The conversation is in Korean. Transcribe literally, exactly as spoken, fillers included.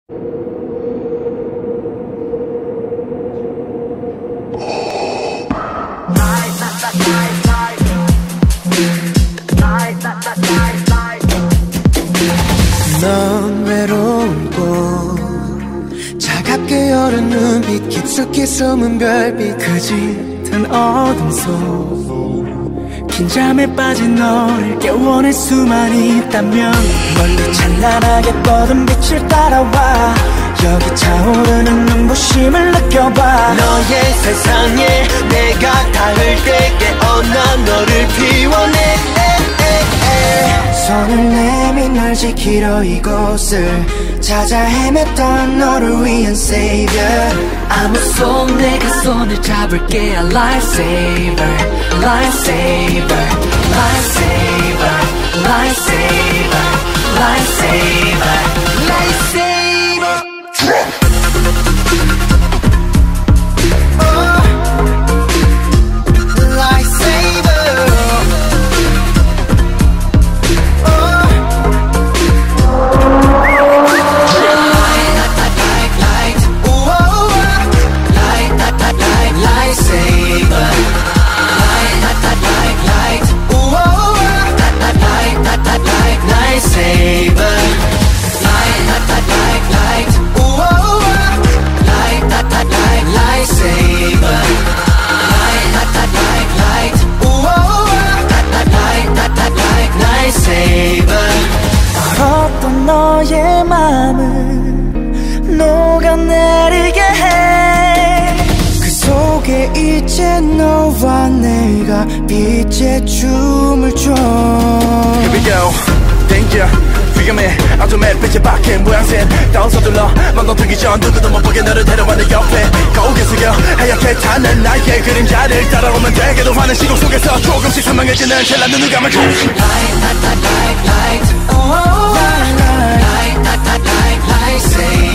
넌 외로운 곳 차갑게 여린 눈빛 깊숙이 숨은 별빛 그 짙은 어둠 속 긴장에 빠진 너를 깨워낼 수만 있다면 멀리 찬란하게 뻗은 빛을 따라와 여기 차오르는 눈부심을 느껴봐 너의 세상에 내가 닿을 때 깨어나 너를 피워내 손을 내민 널 지키러 이곳을 찾아 헤맸던 너를 위한 Savior 아무 손 내가 손을 잡을게 Lightsaber, Lightsaber, Lightsaber, Lightsaber, Lightsaber, Lightsaber. 어떤 너의 마음을 녹아내리게 해 그 속에 이제 너와 내가 빛의 춤을 춰 Here we go, thank you 위험해 어둠에 빛이 박힌 모양새 다운 서둘러 맘동트기 전 누구도 못 보게 너를 데려와 내 옆에 거울에 숙여 하얗게 타는 나의 그림자를 따라오면 되게도 환한 시공 속에서 조금씩 선명해지는 젤라 눈을 감을 Light, light, light, light, light, oh, oh, light, light, light, light, light, light, say